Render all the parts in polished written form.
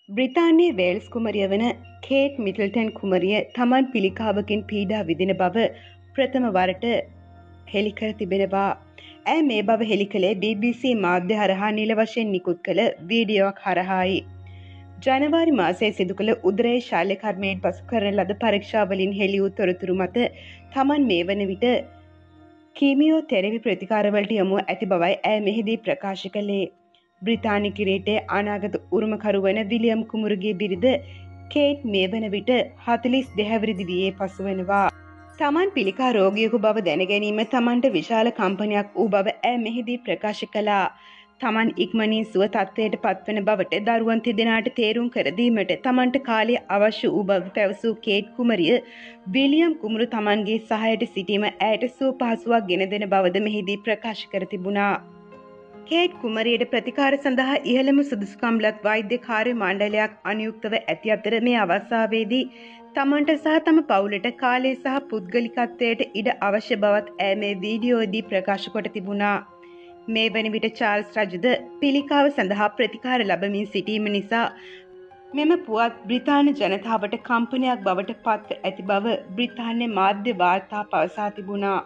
බ්‍රිතාන්‍යයේ Wales කුමරිය වන Kate මිඩල්ටන් කුමරිය තමන් පිළිකාවකින් පීඩා විඳින බව ප්‍රථම වරට හෙළි කර තිබෙනවා. ඇය මේ බව හෙළි කළේ BBC මාධ්‍ය හරහා නිල වශයෙන් නිකුත් කළ වීඩියෝවක් හරහායි. ජනවාරි මාසයේ සිදු කළ උදරයේ ශල්‍ය කර්මයෙන් පසු කරන ලද පරීක්ෂාවලින් හෙළි වූ තොරතුරු මත තමන් මේ වන විට කීමියෝ තෙරපි ප්‍රතිකාරවලට යොමු ඇති බවයි ඇය මෙහිදී ප්‍රකාශ කළේ. බ්‍රිතාන්‍ය කිරීටයේ අනාගත උරුමකරු වන විලියම් කුමරුගේ බිරිඳ කේට් මේ වන විට 42 හැවිරිදි වියේ පසු වෙනවා. තමන් පිළිකා රෝගියෙකු බව දැන ගැනීම තමන්ට විශාල කම්පනයක් වූ බව ඇය මෙහිදී ප්‍රකාශ කළා. තමන් ඉක්මනින් සුව තත්ත්වයට පත්වන බවට දරුවන් තිදෙනාට තේරුම් කර දීමට තමන්ට කාලය අවශ්‍ය වූ බව පැවසූ කේට් කුමරිය විලියම් කුමරු තමන්ගේ සහයට සිටීම ඇයට සුව පහසුවක් ගෙන දෙන බවද මෙහිදී ප්‍රකාශ කර තිබුණා. කේට් කුමරියට ප්‍රතිකාර සඳහා ඉහළම සුදුසුකම්ලත් වෛද්‍ය කාර්ය මණ්ඩලයක් අනුයුක්තව ඇති අතර මේ අවස්ථාවේදී තමන්ට සහ තම පවුලට කාලය සහ පුද්ගලිකත්වයට ඉඩ අවශ්‍ය බවත් ඇය මේ වීඩියෝදී ප්‍රකාශ කොට තිබුණා. මේ වන විට චාල්ස් රජුද පිළිකාව සඳහා ප්‍රතිකාර ලබමින් සිටීම නිසා මෙම පුවත් බ්‍රිතාන්‍ය ජනතාවට කම්පනයක් බවට පත්ව ඇති බව බ්‍රිතාන්‍ය මාධ්‍ය වාර්තා පවසා තිබුණා.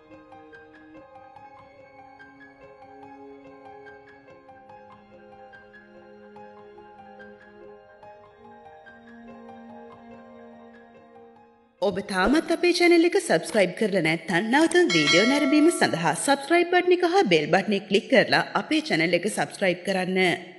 ඔබ තාමත් අපේ channel එක subscribe කරලා නැත්නම් නැවතත් වීඩියෝ නැරඹීම සඳහා subscribe බටන් එක හා bell බටන් එක click කරලා අපේ channel එක subscribe කරන්න.